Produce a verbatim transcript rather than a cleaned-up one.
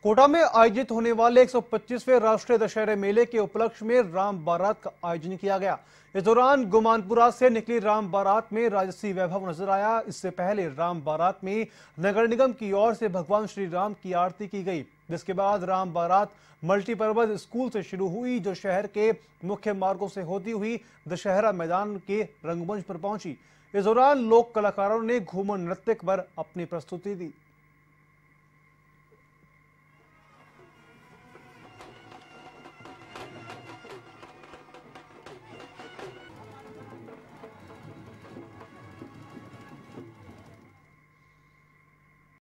कोटा में आयोजित होने वाले एक सौ पच्चीसवें राष्ट्रीय दशहरे मेले के उपलक्ष्य में राम बारात का आयोजन किया गया। इस दौरान गुमानपुरा से निकली राम बारात में राजसी वैभव नजर आया। इससे पहले राम बारात में नगर निगम की ओर से भगवान श्री राम की आरती की गई, जिसके बाद राम बारात मल्टीपर्पज स्कूल से शुरू हुई, जो शहर के मुख्य मार्गों से होती हुई दशहरा मैदान के रंगमंच पर पहुंची। इस दौरान लोक कलाकारों ने घूमर नृत्य पर अपनी प्रस्तुति दी।